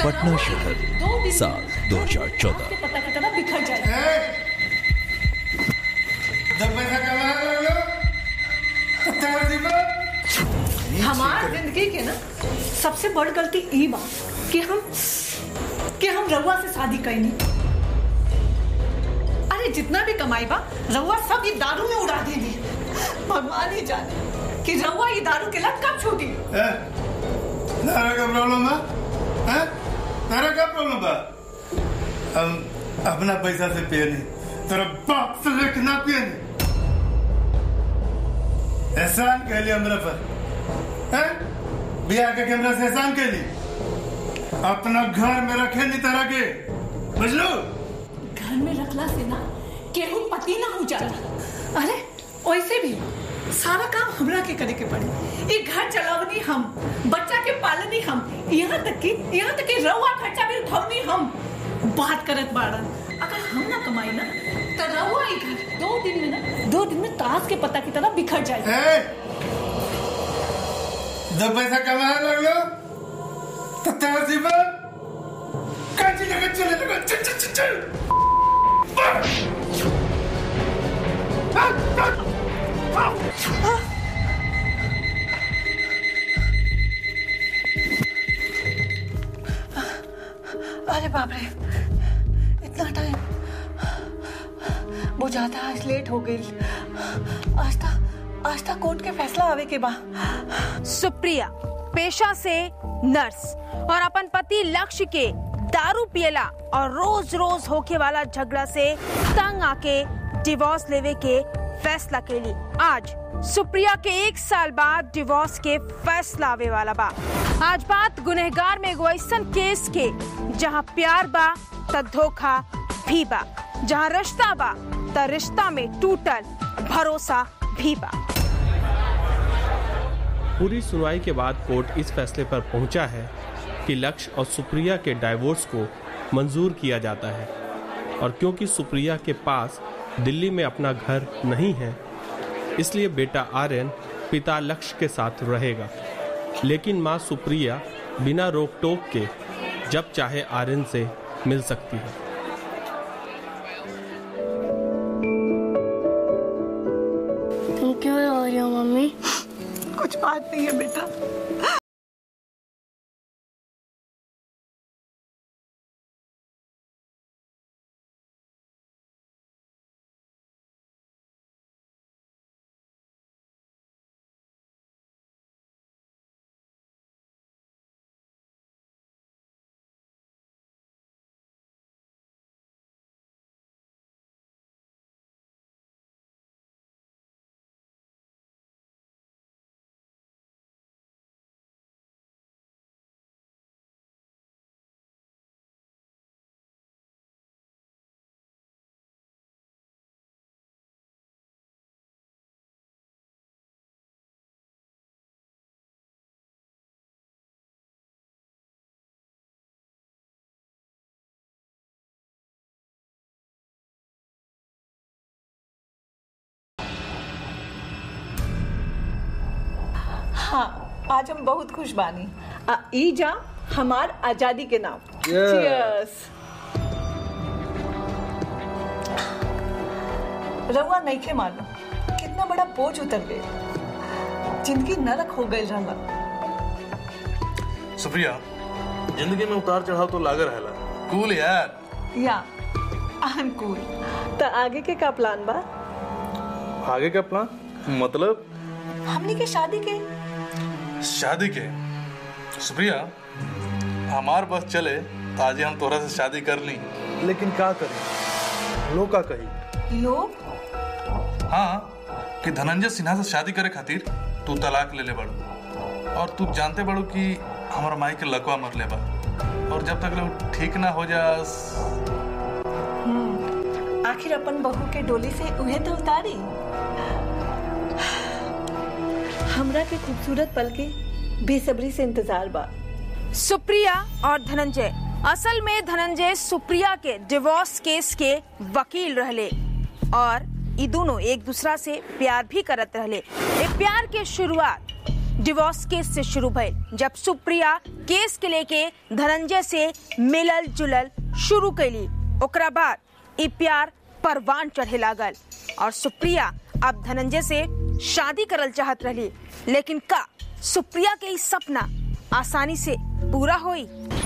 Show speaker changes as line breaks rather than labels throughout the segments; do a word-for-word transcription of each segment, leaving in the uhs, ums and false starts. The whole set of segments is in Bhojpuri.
पटना शहर साल दो हजार चौदह।
पता की तरह बिखर जाए। हमार जिंदगी के ना सबसे बड़ गलती ई बा कि हम कि हम रउआ से शादी कईनी। अरे जितना भी कमाई बा रउआ सब ये दारू में उड़ा देनी। भगवान ही जाने कि रउआ ये दारू के लत कब छूटी।
तारा का प्रॉब्लम है? हैं? तारा का प्रॉब्लम है? हम अपना पैसा से पिए नहीं, तेरा बाप से लेके ना पिए नहीं। एहसान कह लिया हमरा पर, हैं? बिया के कैमरा से एहसान कह ली। अपना घर में रखे नहीं तारा के, बुझ लो?
घर में रखला से ना केहू पति ना हो जाला। अरे वैसे भी सारा काम हमरा के करे के पड़े। ये घर चलावनी हम, बच्चा के पालनी हम, यहाँ तक कि यहाँ तक कि रउआ खर्चा भी उठावनी हम। बात करत बाड़न अगर हम ना कमाई ना तो रउआ ये घर दो दिन में ना दो दिन में ताश के पत्ता की तरह बिखर जाए।
जब पैसा कमाने लग लो तो तेरा जीवन कांची लगा चले लगा चल चल चल चल।
अरे बाप रे, इतना टाइम बुझाता आज लेट हो गई। आज तक आज तक कोर्ट के फैसला आवे के बाद।
सुप्रिया पेशा से नर्स और अपन पति लक्ष्य के दारू पियला और रोज रोज होके वाला झगड़ा से तंग आके डिवोर्स लेवे के फैसला के लिए आज सुप्रिया के एक साल बाद डिवोर्स के फैसला आवे वाला बा। आज बात गुनहगार में एगो ऐसन केस के जहां प्यार बा त धोखा भी बा, जहां रिश्ता बा त रिश्ता में टूटल भरोसा भी बा।
पूरी सुनवाई के बाद कोर्ट इस फैसले पर पहुंचा है कि लक्ष्य और सुप्रिया के डाइवोर्स को मंजूर किया जाता है। और क्योंकि सुप्रिया के पास दिल्ली में अपना घर नहीं है, इसलिए बेटा आर्यन पिता लक्ष्य के साथ रहेगा, लेकिन मां सुप्रिया बिना रोक टोक के जब चाहे आर्यन से मिल सकती है।
तुम क्यों रो रही हो मम्मी?
कुछ बात नहीं है बेटा। हाँ, आज हम बहुत खुश बानी। आ, ई जा हमार आजादी के नाम। Cheers। रउआ नहीं के मानो कितना बड़ा बोझ उतर गए, जिंदगी नरक हो गई रहला।
सुप्रिया, जिंदगी में उतार चढ़ाव तो लागे रहेला। कूल यार।
या आई एम कूल। तो आगे के का प्लान बा?
आगे का प्लान मतलब?
हमनी के शादी के
शादी के सुप्रिया, हमार बस चले तो आज हम तोरा से शादी कर ली, लेकिन क्या करें, लोग का कही?
लोग?
हाँ, कि धनंजय सिन्हा से शादी करे खातिर तू तलाक ले ले बड़ू, और तू जानते बड़ू कि हमारा माई के लकवा मर ले बा, और जब तक लोग ठीक ना हो जास।
आखिर अपन बहू के डोली से उन्हें तो उतारी। हमरा के खूबसूरत पल के बेसब्री से इंतजार बा।
सुप्रिया और धनंजय, असल में धनंजय सुप्रिया के डिवोर्स केस के वकील रहले और ये दोनों एक दूसरा से प्यार भी करत रहले। एक प्यार के शुरुआत डिवोर्स केस से शुरू भइल, जब सुप्रिया केस के लेके धनंजय से मिलल जुलल शुरू कैली। ओकरा बाद ई प्यार परवान चढ़े लागल और सुप्रिया अब धनंजय से शादी करल चाहत रही। लेकिन का सुप्रिया के ई सपना आसानी से पूरा होई?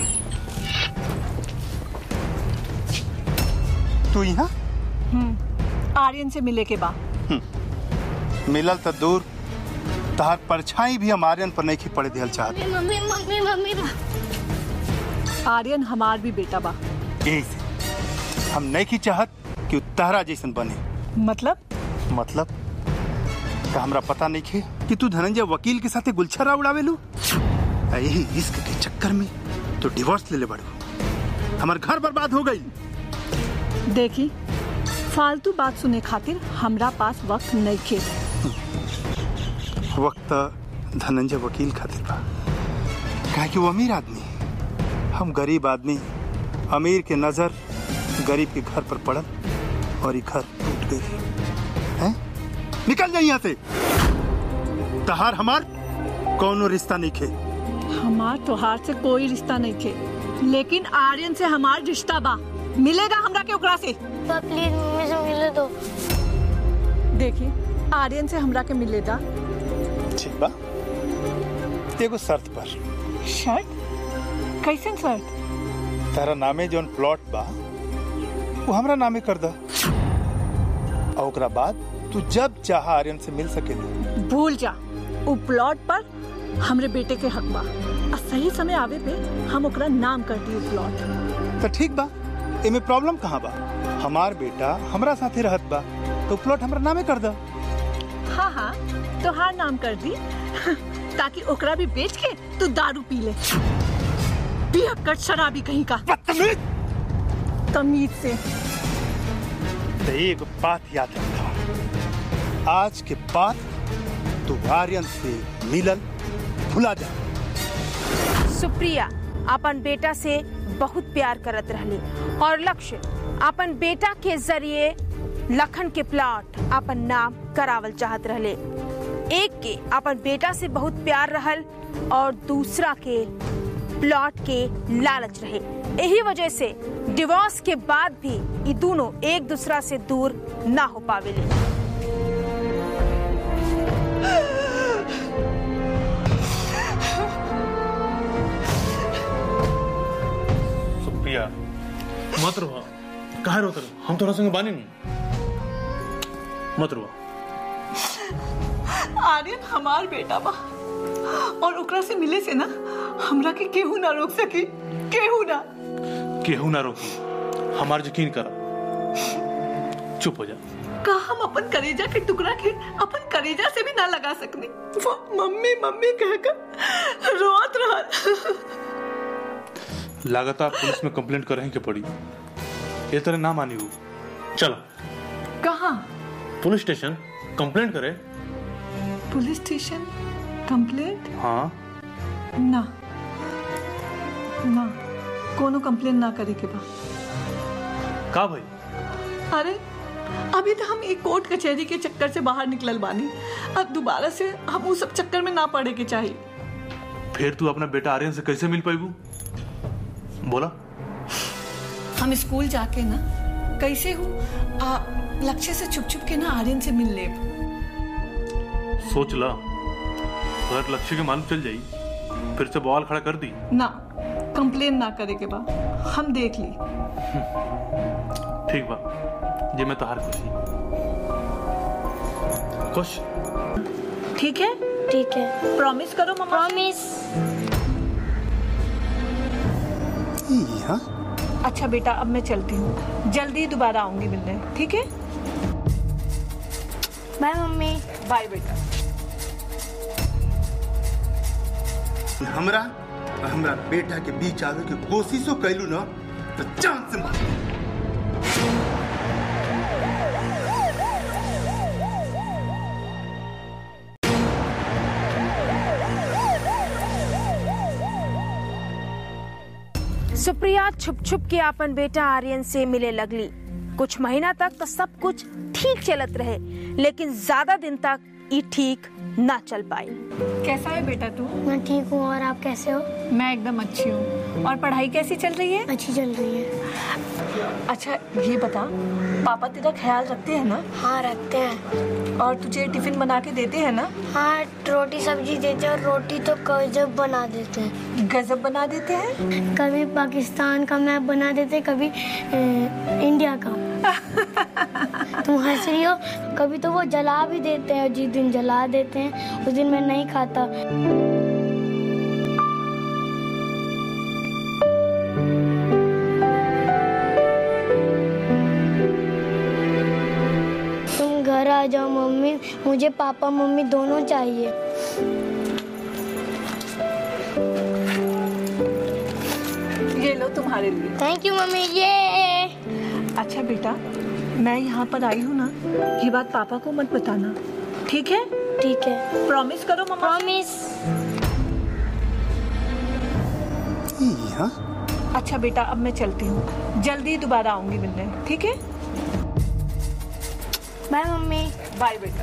तू यहाँ
आर्यन से मिले के बाद
मिलल तो दूर, तहार परछाई भी हम आर्यन पर नहीं खी पड़े दिहल चाहत।
मम्मी मम्मी मम्मी
आर्यन हमार भी बेटा बा।
यही से हम नहीं की चाहत कि उ तहरा जैसन बने।
मतलब
मतलब का हमरा पता नहीं खे कि तू धनंजय वकील के साथे गुलछरा उड़ावेलू। यही इश्क के चक्कर में तो डिवोर्स ले ले बड़ू। हमार घर बर्बाद हो गई।
देखी, फालतू बात सुने खातिर हमरा पास वक्त नहीं खे।
वक्त धनंजय वकील खातिर बा, काहे कि वो अमीर आदमी, हम गरीब आदमी। अमीर के नजर गरीब के घर पर पड़ल और ये घर टूट गई है। निकल जाइए यहाँ से। तहार हमार कौनो रिश्ता नहीं खे।
हमार तोहार से कोई रिश्ता नहीं खे, लेकिन आर्यन से हमार रिश्ता बा। मिलेगा हमरा के ओकरा से।
प्लीज मम्मी से मिले दो।
देखिए, आर्यन से हमरा के मिलेगा।
ठीक बा, एगो शर्त पर।
शर्त? कैसन शर्त?
तारा नामे जोन प्लॉट बा वो हमरा नामे कर दा, और ओकरा बाद तू जब चाह आर्यन से मिल सकेली।
भूल जा, वो प्लॉट पर हमरे बेटे के हक बा, और सही समय आवे पे हम ओकरा नाम कर दिए प्लॉट।
तो ठीक बा, एमे प्रॉब्लम कहाँ बा? हमार बेटा हमरा साथे रहत बा, तो प्लॉट हमरा नामे कर दा।
हाँ हाँ, तो हार नाम कर दी ताकि ओकरा भी बेच के तू दारू पी ले। पियक्कड़ शराबी कहीं का।
बदतमीज।
तमीज से।
तो एक बात याद रखा, आज के बाद तू आर्यन से मिलल भुला जा।
सुप्रिया अपन बेटा से बहुत प्यार करत रहली और लक्ष्य अपन बेटा के जरिए लखन के प्लॉट अपन नाम करावल चाहत रहले। एक के अपन बेटा से बहुत प्यार रहल और दूसरा के प्लॉट के लालच रहे। यही वजह से डिवोर्स के बाद भी ये दोनों एक दूसरा से दूर ना हो पावेले।
सुप्रिया मत रोवा, काहे रोत रहो? हम थोड़ा संग बानी नहीं, मत रोवा।
आर्यन हमार बेटा बा और ओकरा से मिले से ना हमरा के केहू ना रोक सकी। केहू ना
केहू ना रोकी, हमार यकीन करा। चुप हो जा।
का हम अपन करेजा के टुकड़ा के अपन करेजा से भी ना लगा सकनी। वो मम्मी मम्मी कहकर रोत रहा।
लागता पुलिस में कंप्लेंट करें के पड़ी। ये तरह ना मानी हो। चलो।
कहाँ?
पुलिस स्टेशन कंप्लेंट करे।
Police station complaint?
हाँ।
ना ना, कोनो कंप्लेंट ना करे के बा।
का भाई?
अरे अभी तो हम एक कोर्ट कचहरी के चक्कर से बाहर निकलल बानी, अब दोबारा से हम उस सब चक्कर में ना पड़े के चाहिए।
फिर तू अपना बेटा आर्यन से कैसे मिल पाएगू? बोला।
हम स्कूल जाके ना कैसे हूँ लक्ष्य से छुप छुप के ना आर्यन से मिल ले।
सोच ला, अगर लक्ष्य के मालूम चल जाई फिर से बवाल खड़ा कर दी।
ना, कंप्लेन ना करे के बा, हम देख ली।
ठीक बा, ये मैं तहार खुशी। खुश?
ठीक है
ठीक है।
प्रॉमिस करो मम्मा।
प्रॉमिस।
हाँ?
अच्छा बेटा, अब मैं चलती हूँ, जल्दी दोबारा आऊंगी मिलने। ठीक है?
By mummy.
बाय बेटा।
हमरा हमरा बेटा के बीच आवे के कोशिशो कैलू ना तो जान से मार।
सुप्रिया छुप छुप के अपन बेटा आर्यन से मिले लगली। कुछ महीना तक तो सब कुछ ठीक चलत रहे, लेकिन ज्यादा दिन तक ये ठीक ना चल पाई।
कैसा है बेटा तू?
मैं ठीक हूँ, और आप कैसे हो?
मैं एकदम अच्छी हूँ। और पढ़ाई कैसी चल रही है?
अच्छी चल रही है।
अच्छा ये बता, पापा तेरा ख्याल रखते हैं ना?
हाँ रखते हैं।
और तुझे टिफिन बना के देते हैं ना?
हाँ रोटी सब्जी देते हैं, और रोटी तो गजब बना देते हैं।
गजब बना देते हैं?
कभी पाकिस्तान का मैप बना देते हैं, कभी ए, इंडिया का। तुम हंस रही हो? कभी तो वो जला भी देते हैं, और जिस दिन जला देते हैं उस दिन मैं नहीं खाता। तुम घर आ जाओ मम्मी, मुझे पापा मम्मी दोनों चाहिए।
ये लो तुम्हारे लिए।
Thank you mummy. ये
अच्छा बेटा, मैं यहाँ पर आई हूँ ना, ये बात पापा को मत बताना, ठीक है?
ठीक है।
प्रॉमिस करो मम्मा।
प्रॉमिस।
हाँ?
अच्छा बेटा, अब मैं चलती हूँ, जल्दी दोबारा आऊंगी मिलने, ठीक है?
By mummy.
बाय बेटा।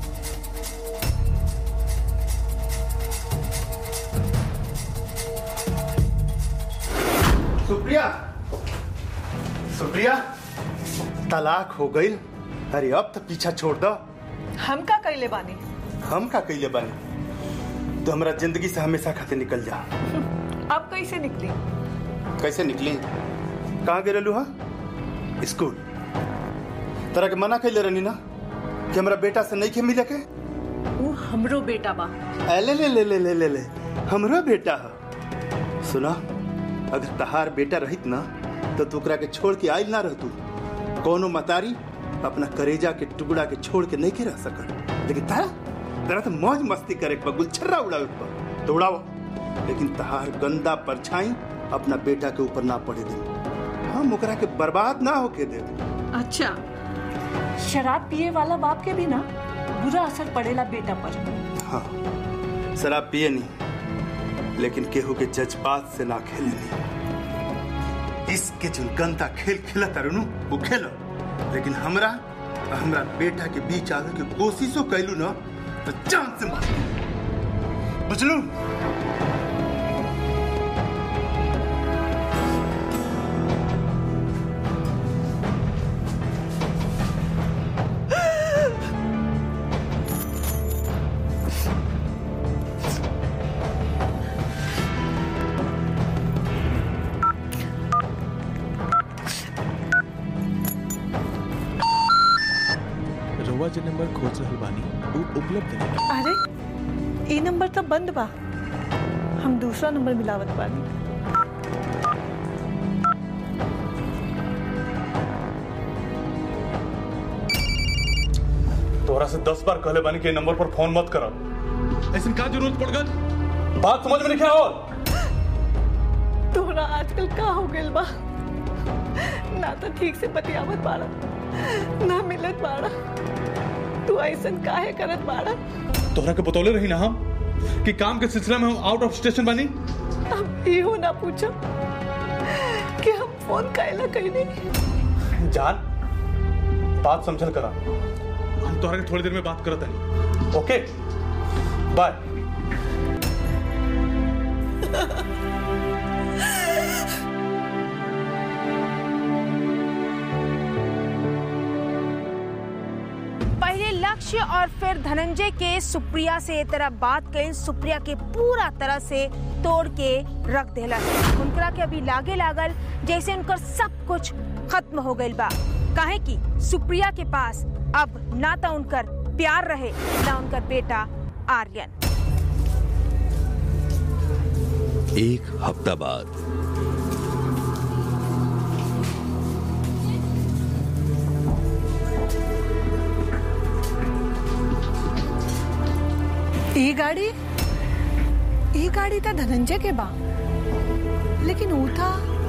सुप्रिया, सुप्रिया, तलाक हो गई। अरे अब तो पीछा छोड़ दो।
हम का कैले बानी?
हम का कैले बानी? तो हमारा जिंदगी से हमेशा खाते निकल जा।
अब कैसे निकली?
कैसे निकली? कहाँ गए रहलू? हाँ स्कूल। तरह के मना कैले रहनी ना कि हमारा बेटा से नहीं के मिले के।
वो हमरो बेटा बा।
ले ले ले ले ले ले ले हमरो बेटा है। सुना, अगर तहार बेटा रहित ना तो तोकरा के छोड़ के आइल ना रहतू। कोनो मतारी अपना करेजा के टुकड़ा के छोड़ के नहीं के रह सकत। लेकिन तारा तारा तो मौज मस्ती करे पर गुलछर्रा उड़ावे पर तो उड़ाओ, लेकिन तहार गंदा परछाई अपना बेटा के ऊपर ना पड़े दे। हम ओकरा के बर्बाद ना होके दे।
अच्छा, शराब पिए वाला बाप के भी ना बुरा असर पड़ेला बेटा पर।
हाँ, शराब पिए नहीं, लेकिन केहू के जज्बात से ना खेले नहीं। इसके जो गंदा खेल खेला तारू वो खेलो, लेकिन हमरा हमरा बेटा के बीच आवे के कोशिशो कैलू ना तो जान से मार बुझलू।
जो नंबर खोज रहल बानी वो उपलब्ध नहीं।
अरे ये नंबर तो बंद बा, हम दूसरा नंबर मिलावत बानी।
तोरा से दस बार कहले बानी के नंबर पर फोन मत करो। ऐसी का जरूरत पड़ गई? बात समझ में नहीं क्या? और
तोरा आजकल का हो गइल बा? ना तो ठीक से बतियावत बाड़ा, ना मिलत बाड़ा। तू ऐसन काहे करत बाड़ा?
तोहरा के बतौले रही ना हम कि काम के सिलसिले में हम आउट ऑफ स्टेशन बानी।
अब इहो ना पूछो कि हम फोन काहेला कइनी।
जान, बात समझल करा। हम तोहरा के थोड़ी देर में बात करत हनी। ओके बाय।
लक्ष्य और फिर धनंजय के सुप्रिया से ये तरह बात करें, सुप्रिया के पूरा तरह से तोड़ के रख देला। उनकरा के अभी लागे लागल जैसे उनकर सब कुछ खत्म हो गइल बा। काहे कि सुप्रिया के पास अब ना तो उनकर प्यार रहे ना उनकर बेटा आर्यन।
एक हफ्ता बाद
ई गाड़ी ई गाड़ी था धनंजय के बा, लेकिन वो था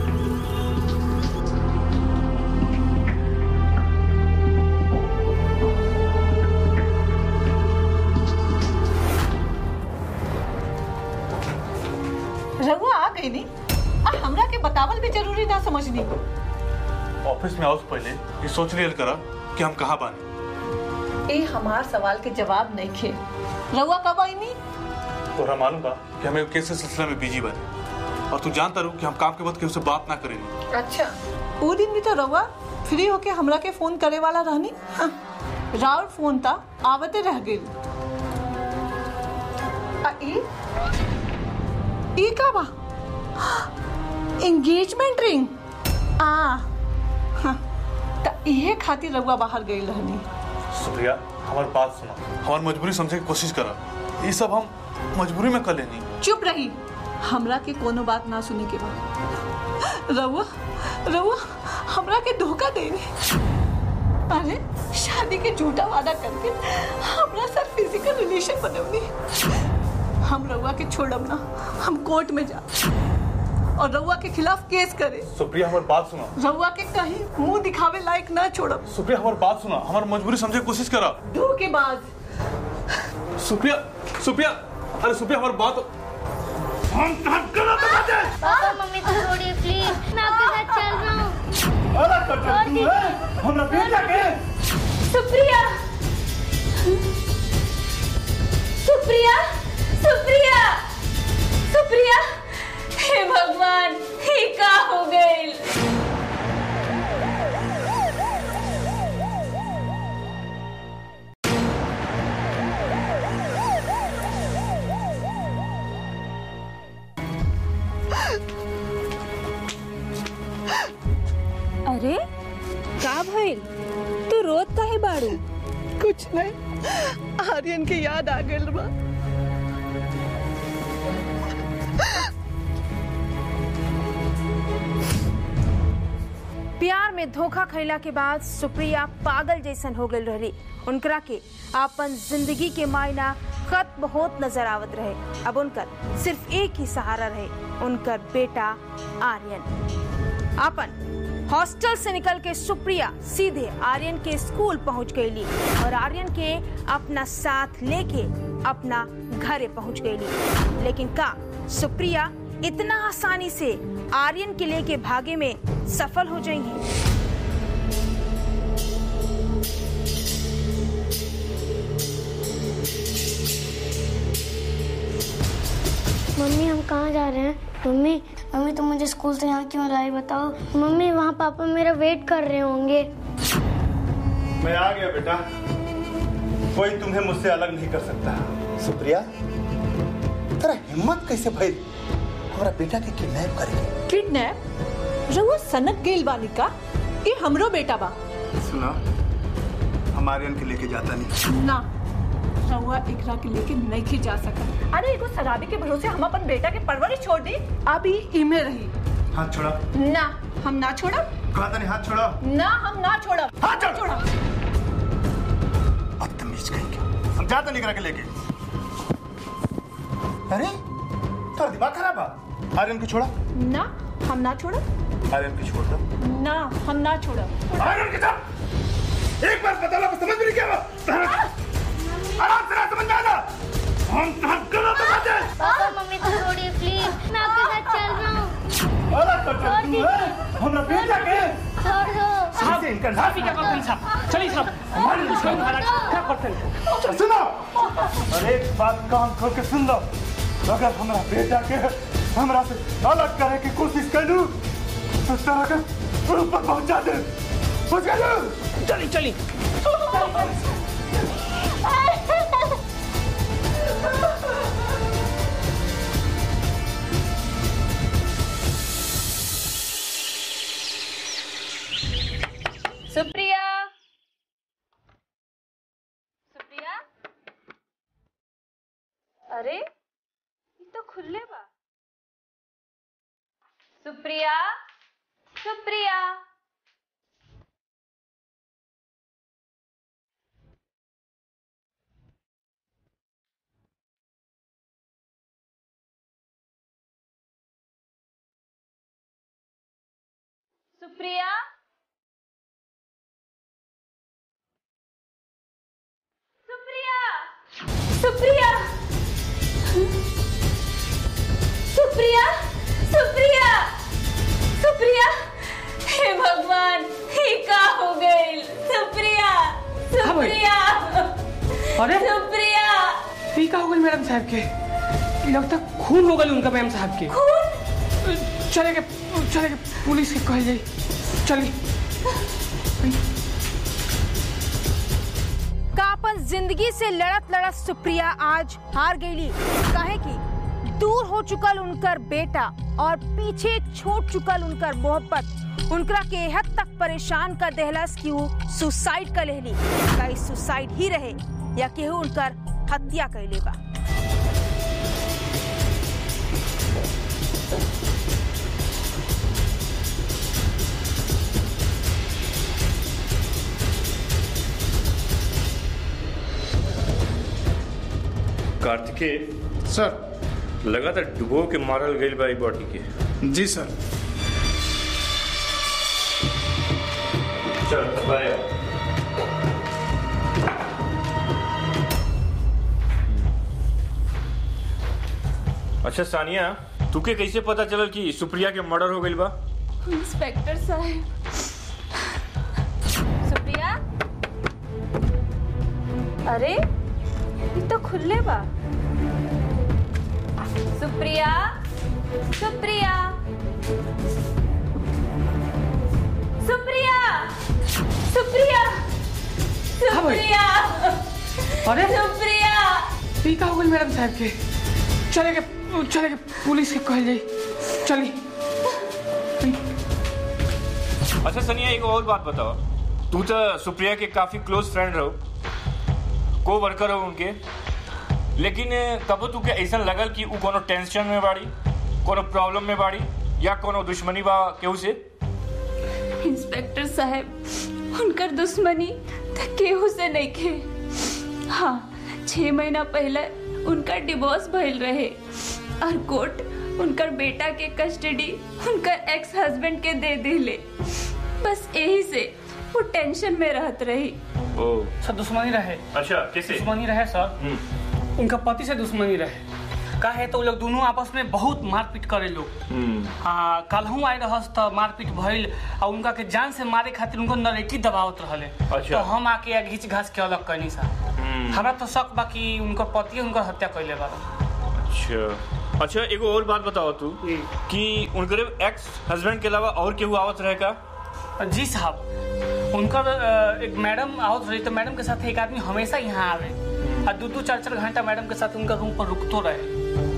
रघु आ गई नहीं। आ हमरा के बतावल भी जरूरी था समझनी।
ऑफिस में आओ पहले ये सोच लिया करा कि हम कहाँ बानी।
ए हमार सवाल के जवाब नहीं खे। रउआ कब आई नी?
तोरा मालूम बा कि हमें कैसे सिलसिला में बिजी बानी और तू जानता रहू कि हम काम के वक्त केहू से बात ना करेनी।
अच्छा, वो दिन भी तो रउआ फ्री होके हमरा के फोन करे वाला रहनी। हाँ, राउर फोन था आवते रह गई। ई ई का बा? Engagement ring. आ हाँ, त इहे खातिर रउआ बाहर गई रहनी।
सुप्रिया, हमारी बात सुना, हमारी मजबूरी समझे की कोशिश करा। ये सब हम मजबूरी में कर लेनी।
चुप रही, हमरा के कोनो बात ना सुने के बाद। रउआ रउआ हमरा के धोखा देनी। अरे शादी के झूठा वादा करके हमरा साथ फिजिकल रिलेशन बनवनी। हम रउआ के छोड़ब ना, हम कोर्ट में जा और रउआ के खिलाफ केस करे।
सुप्रिया, हमारी बात सुना।
रउआ के कहीं मुंह दिखावे लायक ना छोड़ब।
सुप्रिया, हमारी बात सुना, हमारी मजबूरी समझे की कोशिश करा।
धोखे बाद।
सुप्रिया, सुप्रिया, अरे सुप्रिया, हमारी बात। हम
पापा मम्मी को छोड़िए प्लीज, मैं आपके साथ चल रहा हूँ।
सुप्रिया, सुप्रिया, सुप्रिया, सुप्रिया, हे भगवान, ये का हो गई?
अरे का भइल? तू रोत काहे बाड़ू?
कुछ नहीं, आर्यन के याद आ गइल बा।
प्यार में धोखा खैला के बाद सुप्रिया पागल जैसन हो गई रही। उनकरा के अपन जिंदगी के मायना खत्म होत नजर आवत रहे। अब उनकर सिर्फ एक ही सहारा रहे, उनकर बेटा आर्यन। अपन हॉस्टल से निकल के सुप्रिया सीधे आर्यन के स्कूल पहुंच गई और आर्यन के अपना साथ लेके अपना घरे पहुंच गई। लेकिन का सुप्रिया इतना आसानी से आर्यन के लेके भागे में सफल हो जाएंगी?
मम्मी हम कहाँ जा रहे हैं? मम्मी मम्मी तुम मुझे स्कूल से यहाँ क्यों लाई बताओ? मम्मी वहाँ पापा मेरा वेट कर रहे होंगे।
मैं आ गया बेटा, कोई तुम्हें मुझसे अलग नहीं कर सकता। सुप्रिया, तेरा हिम्मत कैसे भाई हमारा बेटा के किडनैप करेगी?
किडनैप? रउआ सनक गेल बानी का? ये हमरो बेटा बा।
सुना, हम आर्यन के लेके जाता नहीं।
ना, रउआ एकरा के लेके नहीं जा सकता। अरे एगो शराबी के भरोसे हम अपन बेटा के परवरिश छोड़ दी। अभी इमे रही।
हाथ छोड़ा।
ना, हम ना छोड़ा।
कहा था नहीं, हाथ छोड़ा।
ना, हम ना छोड़ा।
हाथ
छोड़ा।
बदतमीज कहेंगे। हम जाते नहीं करा के लेके। अरे तेरा दिमाग खराब है। आर्यन को छोड़ा।
ना, हम ना छोड़ा।
आर्यन को छोड़ दो।
ना, हम ना छोड़ा।
आर्यन के साथ एक बार बता लो, समझ में नहीं क्या? आराम से समझ में आना। हम सब गलत बात है।
पापा मम्मी को छोड़िए प्लीज, मैं आपके साथ चल रहा हूँ।
अलग कर चल तू है, हमरा बेटा के
छोड़ दो।
साहब इनका साहब क्या करते हैं साहब? चलिए साहब, हमारे दुश्मन महाराज क्या करते हैं? सुनो, और एक बात कान खोल के सुन लो, अगर हमारा बेटा के हमरा से अलग करे की कोशिश कर लूं तो तरह के ऊपर पहुंचा दे। पहुंच गए?
चली चली।
सुप्रिया, सुप्रिया, अरे ये तो खुले बा। सुप्रिया, सुप्रिया, सुप्रिया, सुप्रिया, सुप्रिया, सुप्रिया, सुप्रिया, हे भगवान, ये का हो गई? सुप्रिया, सुप्रिया।
ये का हो गई मैडम साहब के? लगता खून हो गई उनका मैम साहब के।
खून?
चले के चले के पुलिस के कह जाई। चली
का अपन जिंदगी से लड़त लड़त सुप्रिया आज हार गईली। काहे की दूर हो चुकल उनकर बेटा और पीछे छोड़ चुकल उनकर मोहब्बत उनकरा के हद तक परेशान कर देहलस कि वो सुसाइड कर लेली। का सुसाइड ही रहे या केहू उनकर हत्या कैले बा।
कार्तिकेय
सर,
लगातार डुबो के मारल गई बा बॉडी के।
जी सर।
चल बाय। अच्छा सानिया, तुके कैसे पता चलल कि सुप्रिया के मर्डर हो गई बा?
इंस्पेक्टर साहब, सुप्रिया, अरे ये तो खुले बा। सुप्रिया, सुप्रिया, सुप्रिया, सुप्रिया, सुप्रिया,
अरे
सुप्रिया,
ये का हो गई मैडम साहब के? चले के चले के पुलिस के कह जाई। चली।
अच्छा सनिया, एक और बात बताओ, तू तो सुप्रिया के काफी क्लोज फ्रेंड रहो, को वर्कर हो उनके, लेकिन कबो तू के ऐसा लगल कि वो कोनो टेंशन में बाड़ी, कोनो प्रॉब्लम में बाड़ी या कोनो दुश्मनी बा केहू से?
इंस्पेक्टर साहब, उनकर दुश्मनी तो केहू से नहीं खे। हाँ, छह महीना पहले उनका डिवोर्स भइल रहे और कोर्ट उनकर बेटा के कस्टडी उनकर एक्स हस्बैंड के दे दिले। बस यही से वो टेंशन में रहत रही।
ओ
सर, दुश्मनी रहे।
अच्छा, कैसे
दुश्मनी रहे सर? उनका पति से दुश्मनी रहे। का है तो लोग दोनों आपस में बहुत मारपीट करे लोग। हाँ, कल हूँ आए रहस तो मारपीट भइल और उनका के जान से मारे खातिर उनको नरेटी दबावत रहले।
अच्छा।
तो हम आके घींच घास के अलग करनी सा। हमरा तो शक बा कि उनका पति उनका हत्या कैले बा।
अच्छा अच्छा, एगो और बात बताओ तू कि उनके एक्स हस्बैंड के अलावा और केहू आवत रहे का?
जी साहब, उनकर एक मैडम आवत रही, तो मैडम के साथ एक आदमी हमेशा यहाँ आवे और दो दो चार चार घंटा मैडम के साथ उनका रूम पर रुकतो रहे।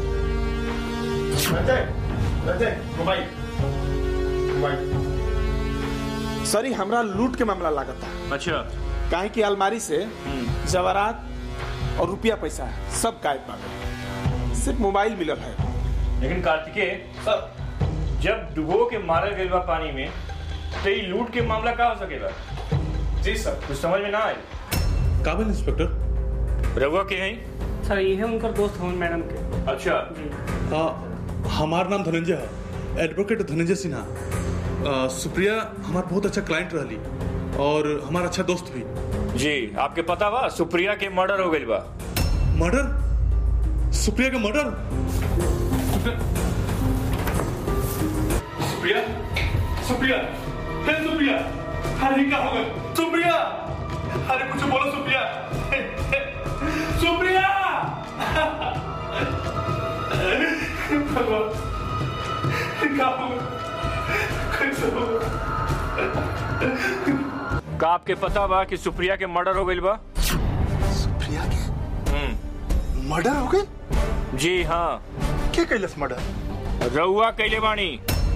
सर, हमरा लूट के मामला लागता।
अच्छा।
काहे कि अलमारी से जवारात और रुपया पैसा सब गायब पा गए, सिर्फ मोबाइल मिलल है।
लेकिन कार्तिकेय सर, जब डुबो के मारल गई बा पानी में, तो ये लूट के मामला का हो सकेला?
जी सर,
कुछ समझ में ना आए।
काबिल इंस्पेक्टर
रघुआ के हैं?
सर, ये है उनकर दोस्त हूँ मैडम के।
अच्छा।
आ, हमार नाम धनंजय है, एडवोकेट धनंजय सिन्हा। आ, सुप्रिया हमार बहुत अच्छा क्लाइंट रहली और हमारा अच्छा दोस्त भी।
जी, आपके पता बा सुप्रिया के मर्डर हो गई बा?
मर्डर? सुप्रिया का मर्डर?
सुप्रिया, सुप्रिया, हे सुप्रिया, अरे क्या हो गया? सुप्रिया, अरे कुछ बोलो सुप्रिया, सुप्रिया, भगवान, क्या हो गया? कैसे हो गया?
का आपके पता बा कि सुप्रिया के मर्डर हो गई बा?
सुप्रिया के मर्डर हो गई?
जी हाँ।
क्या कैलस मर्डर?
रहुआ कैले बानी।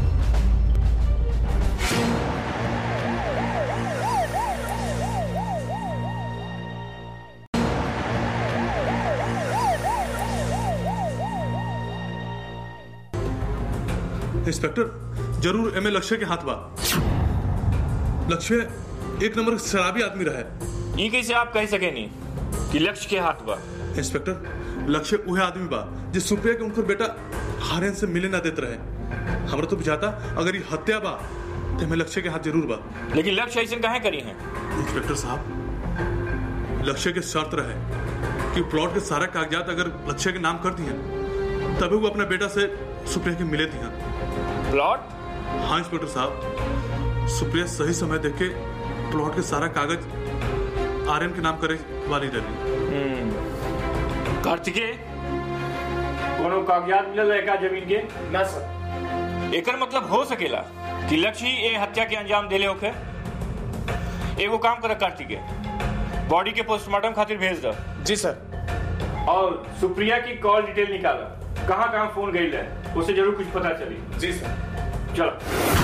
इंस्पेक्टर, जरूर एम ए लक्ष्य के हाथ बा। लक्ष्य एक नंबर शराबी आदमी रहे।
ये कैसे आप कह सके नहीं कि लक्ष्य के हाथ बा?
इंस्पेक्टर, लक्ष्य वह आदमी बा जिस सुप्रिया के उनकर बेटा हारेन से मिले ना देते रहे। हमरा तो बुझाता अगर ये हत्या बा तो मैं लक्ष्य के हाथ जरूर बा।
लेकिन लक्ष्य ऐसे काहे करी है?
इंस्पेक्टर साहब, लक्ष्य के शर्त रहे कि प्लॉट के सारा कागजात अगर लक्ष्य के नाम कर दिए तभी वो अपने बेटा से सुप्रिया के मिले दिया।
प्लॉट?
हाँ इंस्पेक्टर साहब, सुप्रिया सही समय देख के प्लॉट के सारा कागज आर्यन के नाम करे वाली रही।
कार्तिकेय कोनो कागजात मिलल है का जमीन के?
ना सर।
एकर मतलब हो सकेला कि लक्ष्य ही ए हत्या के अंजाम देले होखे। एगो काम कर कार्तिकेय, बॉडी के पोस्टमार्टम खातिर भेज दो।
जी सर।
और सुप्रिया की कॉल डिटेल निकाला, कहाँ कहाँ फोन गई है, उससे जरूर कुछ पता चली।
जी सर।
चलो।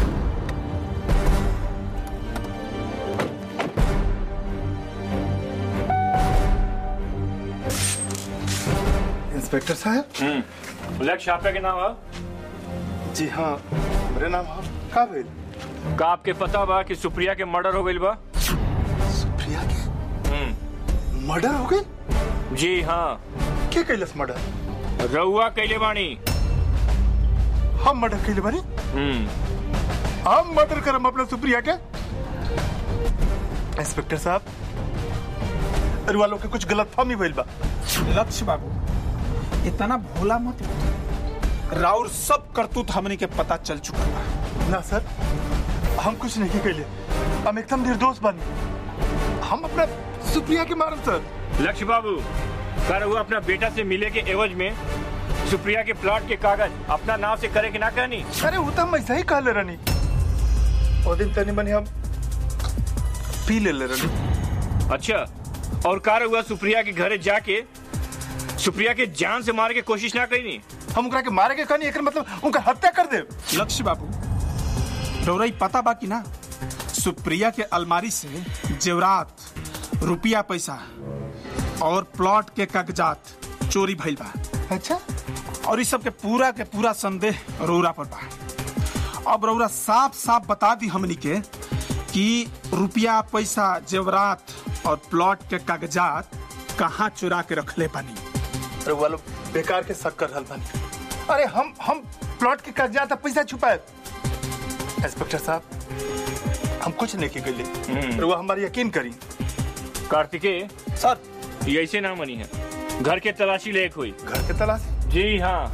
इंस्पेक्टर साहब।
हम्म लक्ष्य आपका के नाम है?
जी हाँ, मेरा नाम है। का भेल?
का आपके पता बा कि सुप्रिया के मर्डर हो गई बा?
सुप्रिया के
हम्म
मर्डर हो गई?
जी हाँ।
क्या कैलस मर्डर?
रउआ कैले बानी।
हम मर्डर कैले बानी?
हम्म
हम मर्डर करम अपना सुप्रिया के? इंस्पेक्टर साहब, अरे वालों के कुछ गलत फहमी भइल बा।
लक्ष्य बाबू, इतना भोला मत हो। राउर सब करतूत हमने के पता चल चुका है।
ना सर, हम कुछ नहीं कैले, हम एकदम निर्दोष बन। हम अपना सुप्रिया के मारल सर।
लक्ष्य बाबू, कर हुआ अपना बेटा से मिले के एवज में सुप्रिया के प्लॉट के कागज अपना नाम से करे कि ना कहनी?
अरे वो तो हम ऐसा ही कह ले रनी। और दिन तनी बनी हम पी ले ले रनी।
अच्छा, और कार हुआ सुप्रिया के घरे जाके सुप्रिया के जान से मारे के कोशिश ना करी?
हम उनका के मारे के कहनी, एक मतलब उनका हत्या कर दे।
लक्ष्य बाबू, डोरई पता बा कि ना, सुप्रिया के अलमारी से जेवरात, रुपया पैसा और प्लॉट के कागजात चोरी भइल बा।
अच्छा।
और इस सब के पूरा के पूरा संदेह रौरा पर बा। अब रौरा साफ साफ बता दी हमनी के कि रुपया पैसा, जेवरात और प्लॉट के कागजात कहाँ चुरा के रखले बानी।
अरे वो लोग बेकार के शक कर रहल बानी। अरे हम हम प्लॉट के कागजात और पैसा छुपाए। इंस्पेक्टर साहब, हम कुछ नहीं की गली। अरे वो हमारी यकीन करी।
कार्तिकेय
सर,
ये ऐसे ना मनी है, घर के तलाशी ले हुई।
घर के तलाशी?
जी हाँ।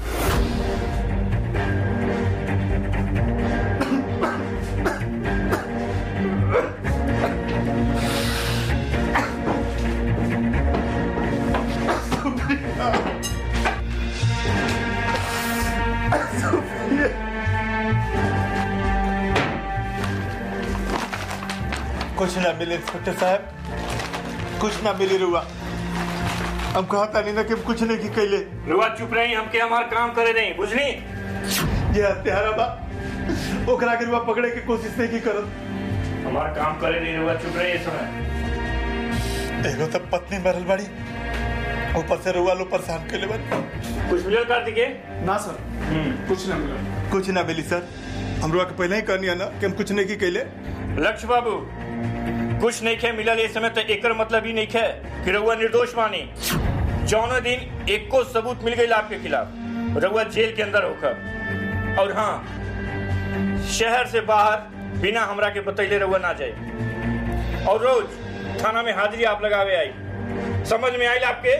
कुछ ना मिले इंस्पेक्टर साहब, कुछ ना मिली। रुआ हम कहता नहीं ना कि हम कुछ नहीं की कैले।
रुआ चुप रही, हम के हमार काम करे नहीं, बुझनी?
ये हत्यारा बा, ओकरा के रुआ पकड़े की कोशिश नहीं की करत।
हमार काम करे नहीं, रुआ चुप रही। इस समय
एगो तब पत्नी मरल बाड़ी, ऊपर से रुआ लो परेशान कैले बाड़ी।
कुछ मिलल कार्तिकेय?
ना सर, कुछ ना मिला।
कुछ ना मिली सर। हम रुआ के पहले ही कहनी है ना कि हम कुछ नहीं की कैले।
लक्ष्य बाबू, कुछ नहीं खे मिलल इस समय, तो एकर मतलब ही नहीं खे कि रउआ निर्दोष मानी। जौनो दिन एक को सबूत मिल गई आपके खिलाफ, रउआ जेल के अंदर होकर। और हाँ, शहर से बाहर बिना हमरा के बतैले रउआ ना जाए। और रोज थाना में हाजिरी आप लगावे आई। समझ में आई आपके?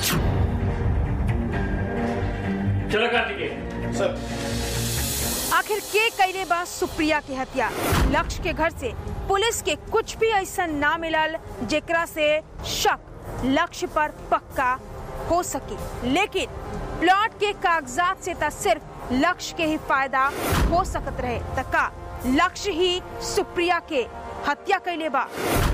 चलो कार्तिकेय।
सर,
आखिर के कैले बा सुप्रिया की हत्या? लक्ष्य के घर से पुलिस के कुछ भी ऐसा ना मिलल जेकरा से शक लक्ष्य पर पक्का हो सके, लेकिन प्लॉट के कागजात से त सिर्फ लक्ष्य के ही फायदा हो सकत रहे। तका लक्ष्य ही सुप्रिया के हत्या कैले बा।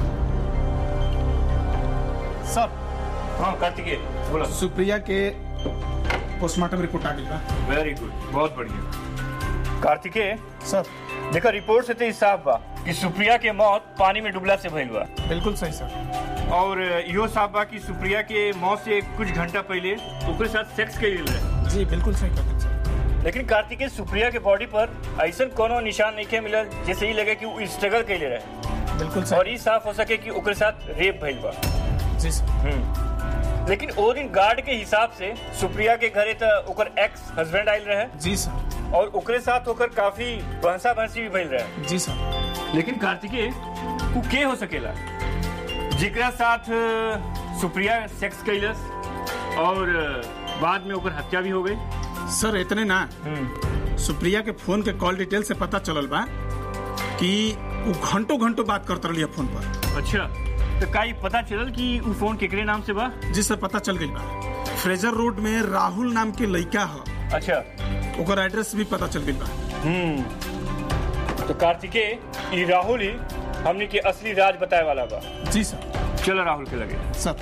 सर।
हाँ कार्तिकेय, बोलो।
सुप्रिया के पोस्टमार्टम रिपोर्ट आ गई बा।
वेरी गुड, बहुत बढ़िया। कार्तिकेय
सर,
देखा रिपोर्ट से तो साफ बा कि सुप्रिया के मौत पानी में डुबला से भइल बा।
बिल्कुल सही सर।
और यो साफ बा कि सुप्रिया के मौत से कुछ घंटा पहले ओकरे साथ सेक्स कइल रहे।
जी बिल्कुल सही कहते सर।
लेकिन कार्तिकेय, सुप्रिया के बॉडी पर ऐसा कोनो निशान नहीं के मिलल जैसे ही लगे कि वो स्ट्रगल कइले रहे।
बिल्कुल सही।
और ये साफ हो सके कि ओकरे साथ रेप भइल बा।
जी सर।
हम्म लेकिन ओ दिन गार्ड के हिसाब से सुप्रिया के घरे त ओकर एक्स हस्बैंड आइल रहे।
जी सर।
और ओकरे साथ होकर काफी बहसा बहसी भी भइल रहे।
जी सर।
लेकिन कार्तिकेय, वो के हो सकेला जिकरा साथ सुप्रिया सेक्स कैलस और बाद में ओकर हत्या भी हो गई?
सर इतने ना, सुप्रिया के फोन के कॉल डिटेल से पता चलल बा कि वो घंटों घंटों बात करते रही फोन पर।
अच्छा, तो का पता चलल कि वो फोन केकरे नाम से बा?
जी सर, पता चल गई बा। फ्रेजर रोड में राहुल नाम के लड़का है।
अच्छा,
ओकर एड्रेस भी पता चल गई बा।
हम्म तो कार्तिकेय ई राहुल ही हमने के असली राज बताए वाला बा।
जी सर।
चलो राहुल के लगे।
सर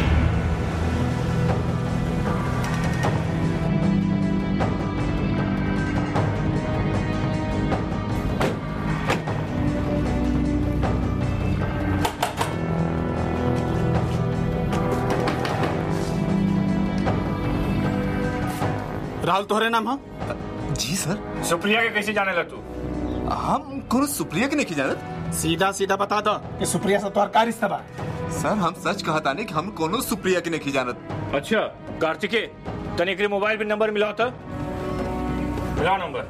राहुल तोहरे नाम है?
जी सर।
सुप्रिया के कैसे जाने लग तू?
हम कौन सुप्रिया के नहीं जानत।
सीधा सीधा बता दो कि सुप्रिया से तोहर का रिश्ता बा।
सर हम सच कहता नहीं कि हम कोनो सुप्रिया के नहीं जानत।
अच्छा कार्तिकेय, तने के मोबाइल पे नंबर मिला होता? मिला नंबर।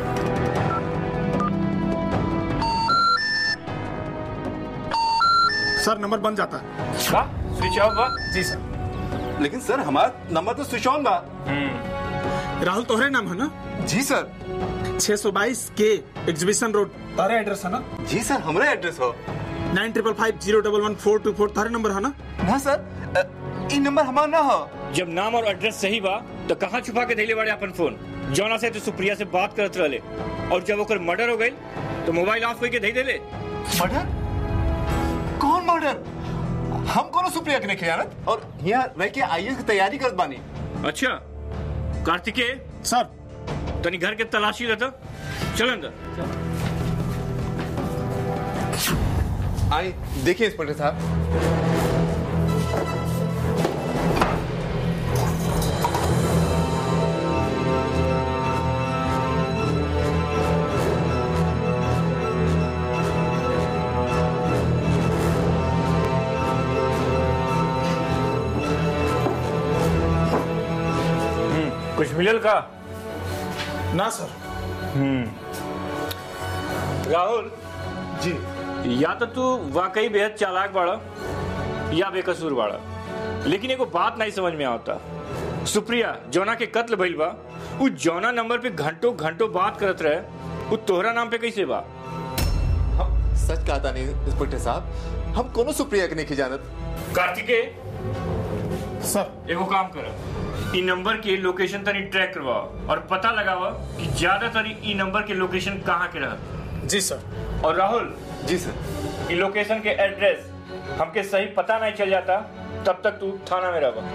सर नंबर बन जाता है।
स्विच ऑफ बा?
जी सर।
लेकिन सर हमारा नंबर तो स्विच ऑन बा।
राहुल तोहरे नाम है ना?
जी सर।
छह सौ बाईस के एग्जीबिशन रोड तारे एड्रेस है ना?
जी सर हमारा एड्रेस हो।
Nine triple five zero double one four two four तारे नंबर है ना?
ना सर ये नंबर हमारा ना हो।
जब नाम और एड्रेस सही बा तो कहाँ छुपा के धैले बाड़े अपन फोन? जौना से तो सुप्रिया से बात करत रहले और जब ओकर मर्डर हो गई तो मोबाइल ऑफ करके धै देले।
मर्डर? कौन मर्डर? हम कोनो सुप्रिया के नहीं जानत और यहाँ रह के आईएएस की तैयारी करत बानी।
अच्छा कार्तिकेय
सर
तनी घर के तलाशी रहता। चल अंदर।
आई देखिए इंस्पेक्टर साहब।
कुछ मिलल का?
ना सर।
हम्म राहुल
जी,
या तो तू वाकई बेहद चालाक बाड़ा या बेकसूर बाड़ा, लेकिन एगो बात नहीं समझ में आता। सुप्रिया जौना के कत्ल भइल बा उ जौना नंबर पे घंटों घंटों बात करत रहे उ तोहरा नाम पे कैसे बा?
हम सच कहता नहीं इंस्पेक्टर साहब, हम कोनो सुप्रिया के नहीं जानत।
कार्तिकेय
सर
एगो काम कर, ई नंबर के लोकेशन तनी ट्रैक करवाओ और पता लगावा कि ज्यादातर ई नंबर के लोकेशन कहाँ के रहत।
जी सर।
और राहुल।
जी सर।
ई लोकेशन के एड्रेस हमके सही पता नहीं चल जाता तब तक तू थाना में रह।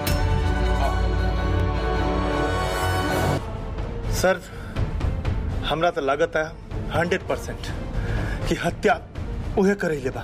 सर हमरा तो लागत है हंड्रेड परसेंट कि हत्या उहे करे बा।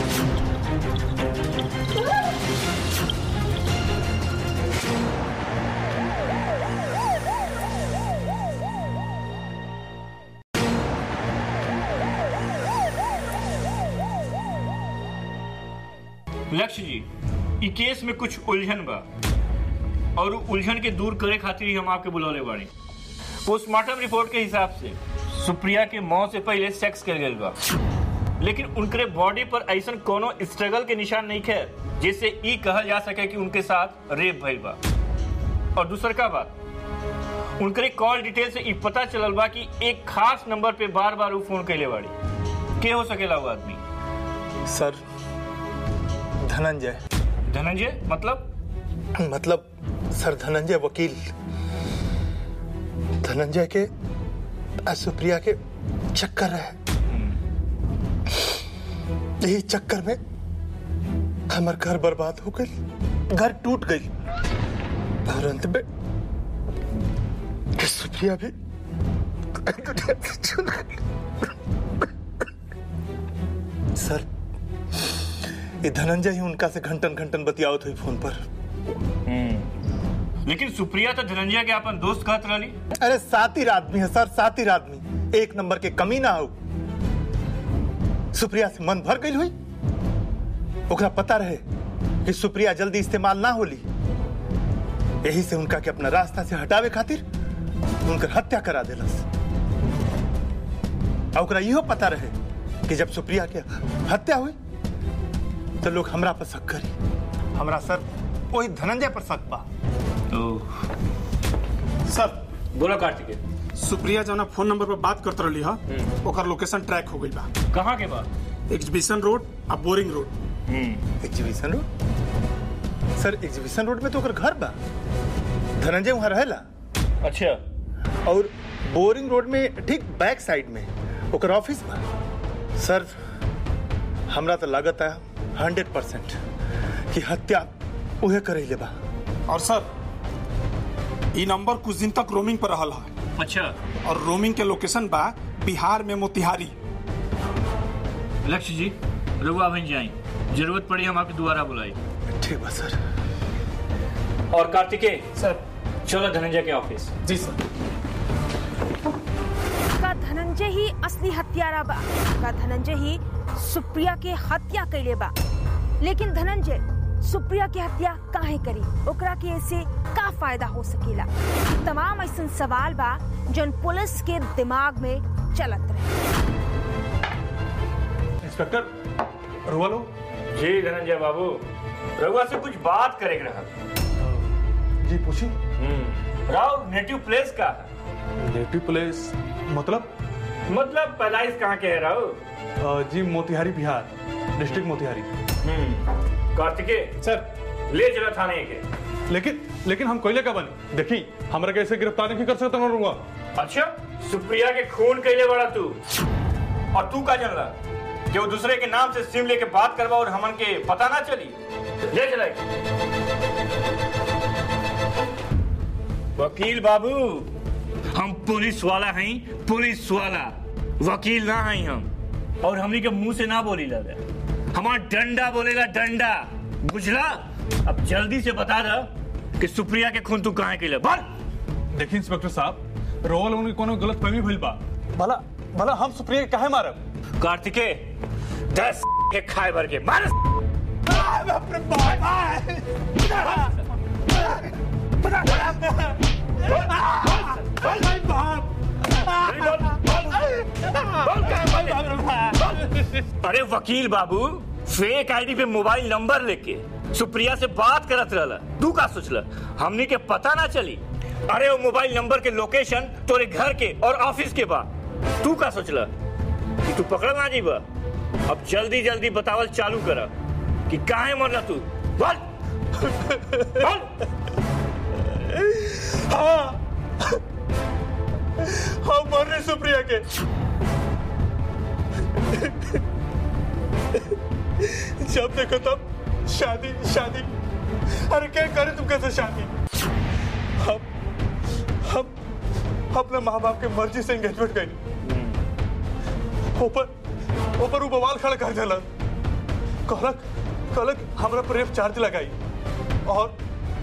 लक्ष्य जी, ई केस में कुछ उलझन बा और उलझन के दूर करे खातिर ही हम आपके बुलौले बाड़ी। पोस्टमार्टम रिपोर्ट के हिसाब से सुप्रिया के मौत से पहले सेक्स कर गई बा, लेकिन उनके बॉडी पर ऐसा कोनो स्ट्रगल के निशान नहीं है जिससे ई कहल जा सके कि उनके साथ रेप भइल बा। और दूसर का बात, उनके कॉल डिटेल से ई पता चलल बा कि एक खास नंबर पे बार बार वो फोन कैले बाड़ी। के हो सकेला वो आदमी?
सर धनंजय।
धनंजय मतलब?
मतलब सर धनंजय वकील, धनंजय के सुप्रिया के चक्कर है। यही चक्कर में हमार घर बर्बाद हो गई, घर टूट गई और अंत में सुप्रिया भी दुनिया से चला गई। सर ये धनंजय ही उनका से घंटन घंटन बतियावत हुई फोन पर।
लेकिन सुप्रिया तो धनंजय के अपन दोस्त कहत रही।
अरे सातिर आदमी है सर, सातिर आदमी, एक नंबर के कमी ना हो। सुप्रिया से मन भर गई हुई, ओकरा पता रहे कि सुप्रिया जल्दी इस्तेमाल ना होली, यही से उनका के अपना रास्ता से हटावे खातिर उनकर हत्या करा देलस। ओकरा इहो पता रहे कि जब सुप्रिया के हत्या हुई तो लोग हमरा पर शक करी। हमरा सर वही धनंजय पर शक बा।
सर
बोला कार्तिकेय।
सुप्रिया जो ना फोन नंबर पर बात करते रही है ओकर लोकेशन ट्रैक हो गई बा।
कहाँ के बा?
एग्जीबिशन रोड और boring road.
Exhibition road? Sir exhibition road में तो ओकर घर बा। धनंजय वहाँ रहेला।
अच्छा।
और बोरिंग रोड में ठीक बैक साइड में ओकर ऑफिस बा। सर हमरा तो लागत है हंड्रेड परसेंट कि हत्या उहे करे बा।
और सर ये नंबर कुछ दिन तक रोमिंग पर रहल है।
अच्छा।
और रोमिंग के लोकेशन बा बिहार में मोतिहारी।
लक्ष्य जी रघुआ बन जाए, जरूरत पड़ी हम आपकी दोबारा बुलाई।
ठीक बा सर।
और कार्तिकेय सर चलो धनंजय के ऑफिस।
जी सर।
का धनंजय ही असली हत्यारा बा, का धनंजय ही सुप्रिया के हत्या कैले बा। लेकिन धनंजय सुप्रिया के हत्या काहे करी, ओकरा के ऐसे का फायदा हो सकेला? तमाम ऐसा सवाल बा जौन पुलिस के दिमाग में चलत रहे।
इंस्पेक्टर रघुआ लो।
जी धनंजय बाबू, रघुआ से कुछ बात करेगा रहा।
जी पूछिए।
राव नेटिव प्लेस का है?
नेटिव प्लेस मतलब?
मतलब पैदाइश कहाँ के है राव?
जी मोतिहारी बिहार, डिस्ट्रिक्ट मोतिहारी।
कार्तिकेय
सर
ले चला थाने के।
लेकिन लेकिन हम कोयले का बने देखी हमरा कैसे गिरफ्तार नहीं कर सकता ना रघुआ।
अच्छा सुप्रिया के खून कैले बड़ा तू, और तू का जानला कि वो दूसरे के नाम से सिम लेके बात करवा और हमन के पता ना चली? ले चला। वकील बाबू हम पुलिस वाला हैं, पुलिस वाला वकील ना हैं हम। और हमनी के मुंह से ना बोली लगे, हमारा डंडा बोलेगा डंडा, बुझला? अब जल्दी से बता दा कि सुप्रिया के खून तू कहाँ के ले बोल।
देखिए इंस्पेक्टर साहब, रोल उनकी कोनो गलत फहमी भइल बा। भला भला हम सुप्रिया के काहे मारब?
कार्तिकेय दस के खाए भर के मार। अरे वकील बाबू फेक आईडी पे मोबाइल नंबर लेके सुप्रिया से बात करत रहला, तू का सोचला हमनी के पता ना चली? अरे वो मोबाइल नंबर के लोकेशन तोरे घर के और ऑफिस के बा, तू का सोचला कि तू पकड़ा ना जीबा? अब जल्दी जल्दी बतावल चालू करा कि काहे मरला तू, बोल बोल।
हाँ हम मर रहे सुप्रिया के। जब देखो तब शादी शादी, अरे क्या करे तुम कैसे शादी? हम हम अपने माँ बाप के मर्जी से एंगेजमेंट करी, ऊपर ऊपर बवाल खड़ा कर दिला। कहलक कहलक हमरा पर रेप चार्ज लगाई और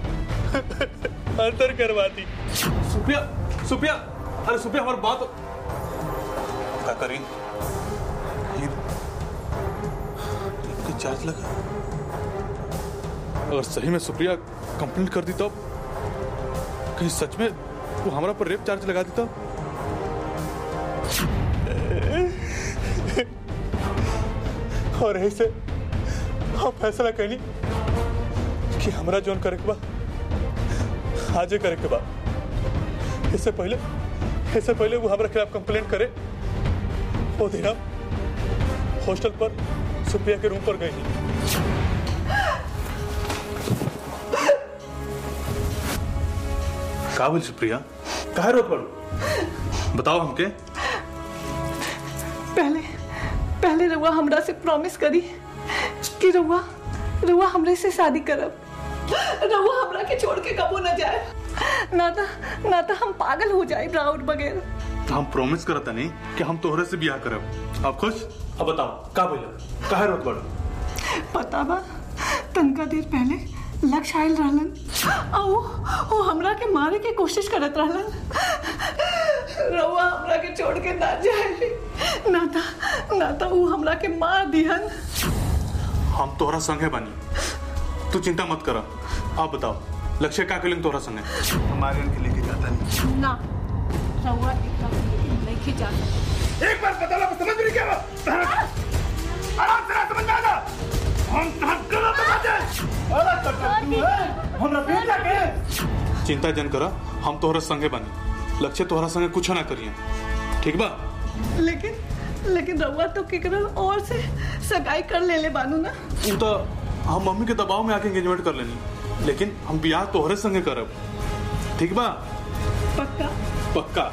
अंतर करवाती। सुप्रिया सुप्रिया अरे सुप्रिया हमारी बात क्या करी? इनके चार्ज लगा, अगर सही में सुप्रिया कंप्लेंट कर दी तो कहीं सच में वो हमारा पर रेप चार्ज लगा देता। और ऐसे हम फैसला करी कि हमरा जोन करे के बा आजे करे के बा। इससे पहले इससे पहले वो हमारे खिलाफ कंप्लेंट करे, वो दिन हम हॉस्टल पर सुप्रिया के रूम पर गए नहीं। का बोल सुप्रिया, काहे रोत पड़ो? बताओ हमके।
पहले पहले रउआ हमरा से प्रॉमिस करी कि रउआ रउआ हमरे से शादी करब, रउआ हमरा के छोड़ के कबो न जाए, ना था ना था हम पागल हो जाए राउत बगैर।
हम प्रॉमिस करता नहीं कि हम तोहरे से ब्याह करब। आप खुश? अब बताओ का बोला, काहे रोत पड़ो?
पता बा तनका देर पहले लक्ष्य आयल रहलन, आओ वो हमरा के मारे के कोशिश करत रहलन। रउआ हमरा के छोड़ के ना जाए, ना था ना था वो हमरा के मार दिहन।
हम तोहरा संगे बानी, तू चिंता मत करा। आप बताओ लक्ष्य का करेंगे तोहरा संगे?
हमारे इनके लेके जाता नहीं
ना, रउआ एकदम लेके जाता।
एक बार बता लो, समझ नहीं क्या बात? आराम से ना समझ में आना। हम तहत गलत बात है। अलग करते तू है, हमरा फिर जाके। चिंता जन करा, हम तोहरा संगे बानी, लक्ष्य तोहरा संगे कुछ ना करिए, ठीक बा?
लेकिन लेकिन रउआ तो केकरो और से सगाई कर ले ले बानू ना।
वो तो हम मम्मी के दबाव में आके एंगेजमेंट कर लेनी, लेकिन हम ब्याह तोहरे संगे करब। ठीक बा?
पक्का
पक्का।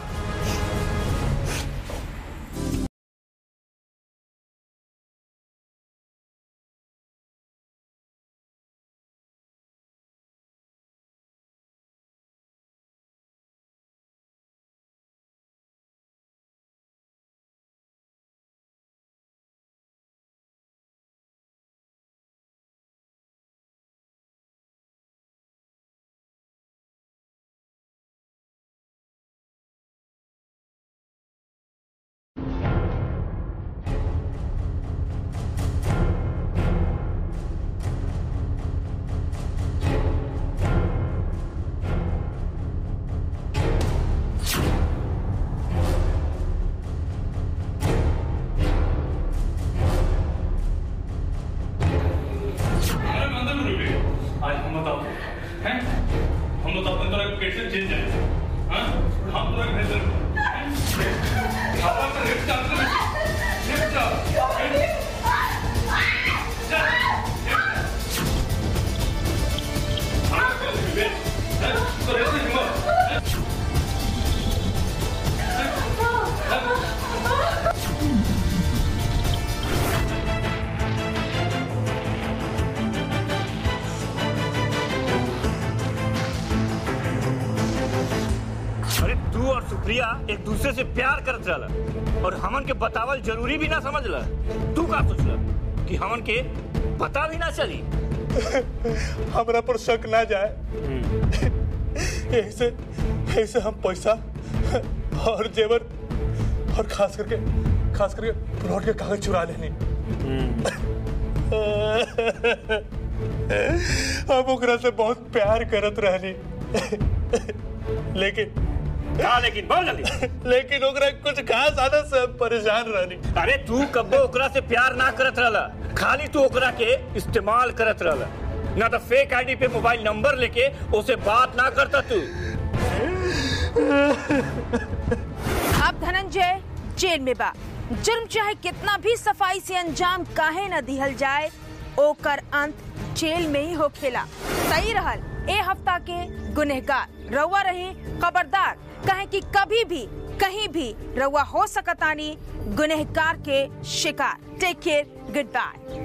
सुप्रिया एक दूसरे से प्यार करत रहला और हमन के बतावल जरूरी भी ना समझला। तू का सोचला कि हमन के पता भी ना चली?
हमरा पर शक ना जाए ऐसे ऐसे हम पैसा और जेवर और खास करके खास करके प्लॉट के कागज चुरा लेनी। हम ओकरा से बहुत प्यार करत रहनी लेकिन
हाँ, लेकिन बोल जल्दी।
लेकिन ओकरा कुछ खास आदत से परेशान रहनी।
अरे तू कब्बो ओकरा से प्यार ना करत रहला, खाली तू ओकरा के इस्तेमाल करत रहला। ना तो फेक आईडी पे मोबाइल नंबर लेके उसे बात ना करता तू।
अब धनंजय जेल में बा। जुर्म चाहे कितना भी सफाई से अंजाम काहे न दिहल जाए, ओकर अंत जेल में ही होखेला। सही रहल ए हफ्ता के गुनहगार रउआ रही खबरदार, कहे कि कभी भी कहीं भी रउआ हो सकतानी गुनहगार के शिकार। Take care, good by.